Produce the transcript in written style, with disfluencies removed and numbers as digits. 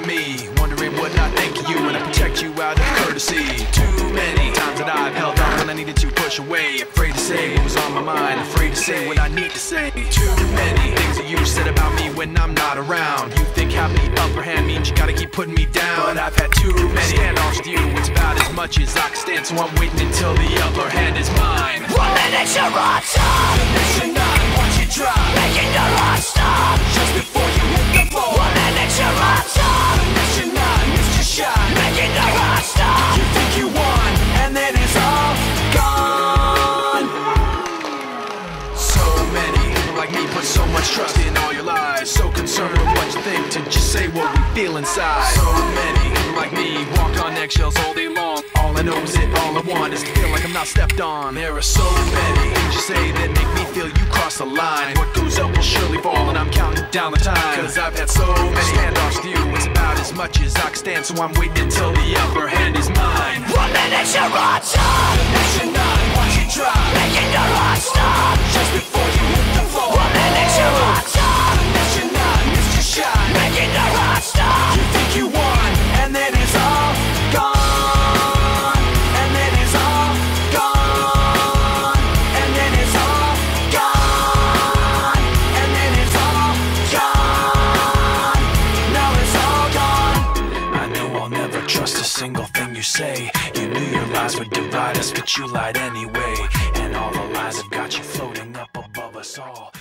at me, wondering what I think of you when I protect you out of courtesy. Too many times that I've held on when I needed to push away, afraid to say what was on my mind, afraid to say what I need to say. Too many things that you said about me when I'm not around. You think having the upper hand means you gotta keep putting me down, but I've had too many handoffs with you. It's about as much as I can stand, so I'm waiting until the upper hand is mine. 1 minute you're on top, the next you're not, watch it drop, making your heart stop just before you hit the floor. 1 minute you're on top, the next you're not, missed your shot, making your heart stop. you think you won, and then it's all gone. So many people like me put so much trust in all your lies, so concerned with what you think to just say what we feel inside. So many people like me walk on eggshells all day long. All I know is it, all I want is to feel like I'm not stepped on. There are so many things you say that make me feel you cross the line. What goes up will surely fall, and I'm counting down the time, cause I've had so many handoffs with you. It's about as much as I can stand, so I'm waiting until the upper hand is mine. 1 minute you're on top, the next you're not, watch it drop, making your heart stop just before you hit the floor. 1 minute you're on top, the next you're not, missed your shot, making your heart stop. you think you won, and then it's all gone, and then it's all gone, and then it's all gone, and then it's all gone. Now it's all gone. I know I'll never trust a single thing you say. You knew your lies would divide us, but you lied anyway. And all the lies have got you floating up above us all.